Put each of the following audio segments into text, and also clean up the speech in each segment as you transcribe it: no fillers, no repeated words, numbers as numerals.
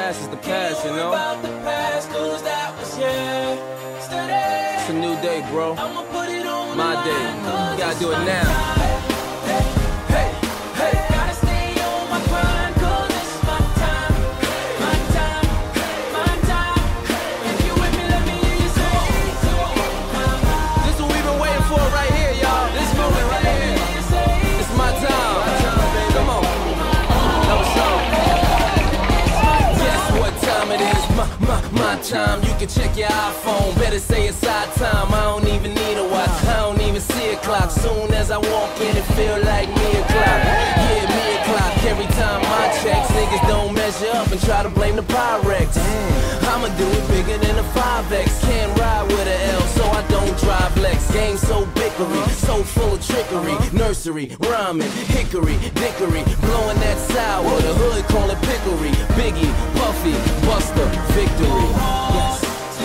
past is the past, you know? It's a new day, bro. My day. You gotta do it now. My time, you can check your iPhone. Better say it's our time. I don't even need a watch. I don't even see a clock. Soon as I walk in, it feel like me o'clock. Yeah, me o'clock. Every time I checks, niggas don't measure up and try to blame the Pyrex. I'ma do it bigger than a 5X. Can't ride with a L, so I don't drive Lex. Game so bickery, so full of trickery. Nursery, rhyming, hickory, dickory. Blowing that sour, the hood call it pickery. Biggie, Puffy, Buster, victory. Yes.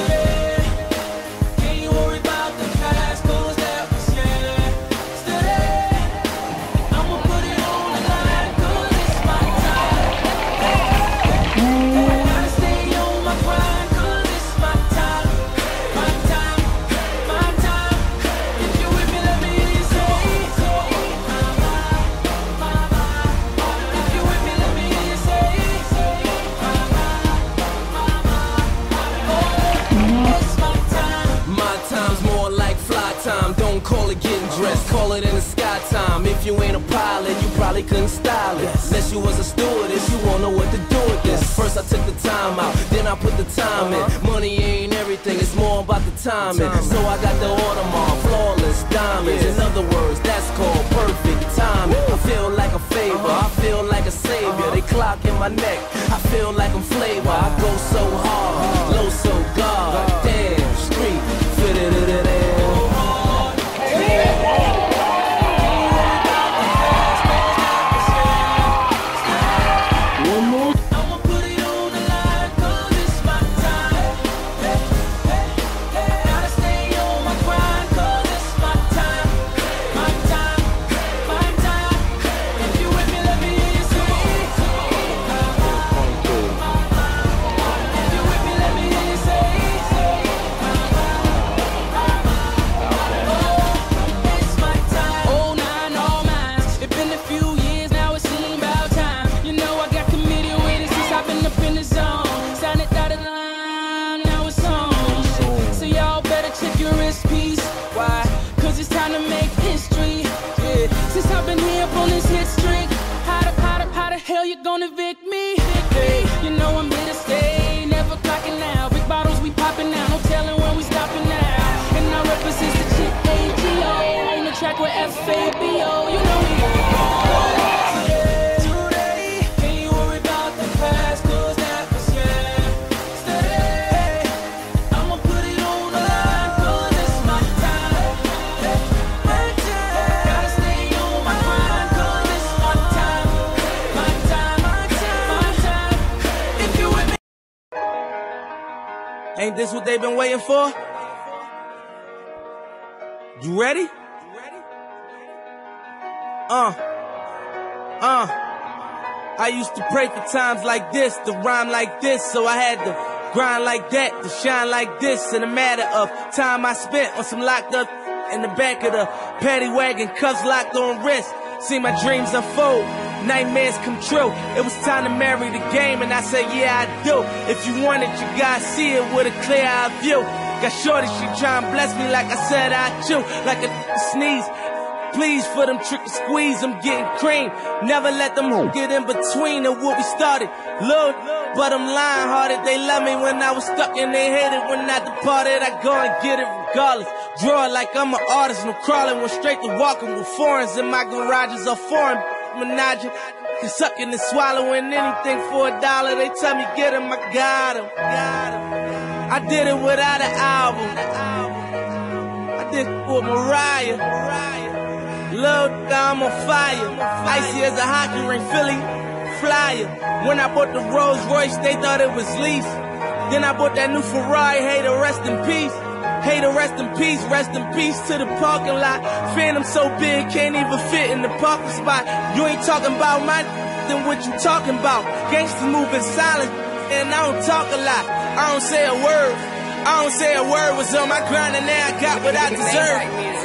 Call it getting dressed, call it in the sky time. If you ain't a pilot, you probably couldn't style it. Unless you was a stewardess, you won't know what to do with this. First I took the time out, then I put the time in. Money ain't everything, it's more about the timing. So I got the Audemars, flawless diamonds. In other words, that's called perfect timing. I feel like a favor, I feel like a savior. They clock in my neck, I feel like I'm flavor. I go so hard, low so God. Damn, street, fit it. Gonna evict me, hey, you know I'm here to stay, never clocking out. Big bottles we popping out, no telling when we stopping now. And I represent the chick AGO on the track with FABO. You know we today. Can you worry about the past? 'Cause that was yesterday. I'ma put it on the line 'cause it's my time. Gotta stay on my grind 'cause it's my time. Ain't this what they've been waiting for? You ready? I used to pray for times like this, to rhyme like this, so I had to grind like that, to shine like this. In a matter of time I spent on some locked up in the back of the paddy wagon, cuffs locked on wrist. See my dreams unfold, nightmares come true. It was time to marry the game, and I said, yeah, I do. If you want it, you gotta see it with a clear eye view. Got shorty, she tryna bless me like I said I chew, like a sneeze. Please for them trick and squeeze, I'm getting cream. Never let them get in between of what we started. Look, but I'm lying hearted. They love me when I was stuck and they hated when I departed. I go and get it regardless. Draw it like I'm an artist, no crawling. Went straight to walking with foreigns in my garages. A foreign menage, sucking and swallowing anything for $1. They tell me get him, I got him. I did it without an album. I did it with Mariah. Lil' I'm on fire. Icy as a hockey ring, Philly flyer. When I bought the Rolls Royce, they thought it was lease. Then I bought that new Ferrari, hey, to rest in peace. Hey, to rest in peace to the parking lot. Phantom so big, can't even fit in the parking spot. You ain't talking about my then what you talking about? Gangsters moving silent, and I don't talk a lot. I don't say a word. I don't say a word. Was on my grind and now I got what I deserve.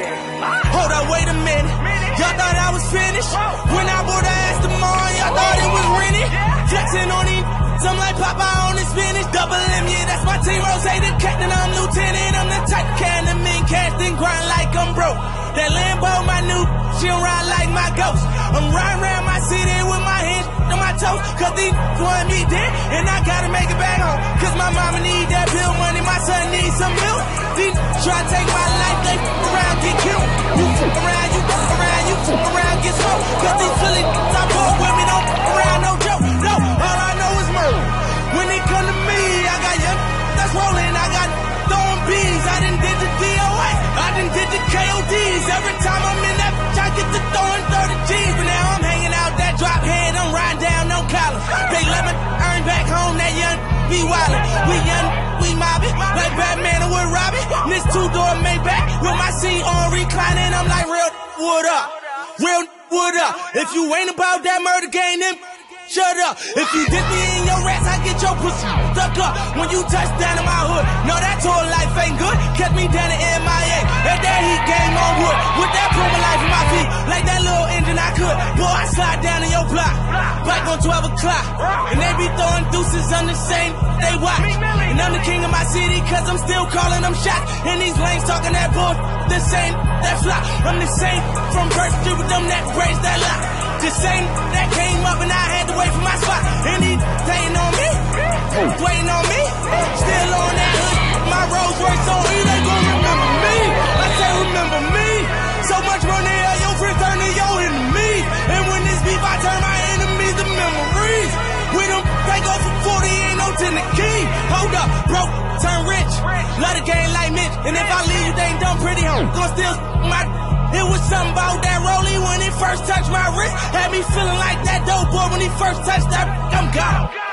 Hold up, wait a minute. Y'all thought I was finished. When I bought the ass tomorrow, y'all thought it was rented. Flexing on these, I'm like Popeye on the spinach. Double M, yeah, that's my team. Rose, the captain, I'm lieutenant. I'm the type can the men casting grind like I'm broke. That Lambo, my new, she'll ride like my ghost. I'm riding around my city with my hands on my toes. Cause these want me dead, and I gotta make it back home. Cause my mama need that bill money, my son needs some milk. These try to take my life, they around, get killed. You around, you around, you around, get smoked. Cause these silly I bought with me, don't around, no joke. No, all I know is murder. When they come to me, I got young that's rolling, I got throwing bees. I done did the DOA, I done did the KODs. Every time I'm in that bitch, I get to throwing 30 G's. But now I'm hanging out that drop head, I'm riding down no collar. They let me earn back home, that young be wildin'. We young, we mobbin', like Batman or with Robin. This two-door Maybach with my seat on reclining. I'm like, real wood up, real wood up. If you ain't about that murder game, then shut up. If you dip me in your rats, I get your pussy stuck up. When you touch down in my hood, no, that tour life ain't good. Catch me down in MIA, at that heat game on wood. With that Puma life in my feet, like that little engine I could. Boy, I slide down in your block, back on 12 o'clock. And they be throwing deuces on the same, they watch. And I'm the king of my city, cause I'm still calling them shots. And these lanes talking that bull, the same, that flop. I'm the same, from birth to with them that braids that lock. The same that came up and I had to wait for my spot. And he waiting on me, waiting on me. Still on that hood, my Rolls Royce on E, they gon' remember me. I say remember me. So much money, your friends turn to your enemy. And when this beef, I turn my enemies to memories. We don't take off for 40, ain't no 10 the key. Hold up, broke, turn rich. Love the game like Mitch. And if I leave you, they ain't done pretty home. Gonna steal my. It was something about that rollie when it first touched my wrist. Had me feeling like that dope boy when he first touched that. I'm gone.